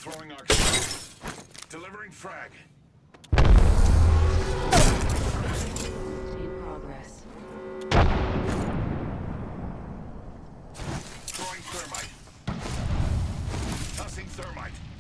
Throwing arc. Delivering frag. In progress. Throwing thermite. Tossing thermite.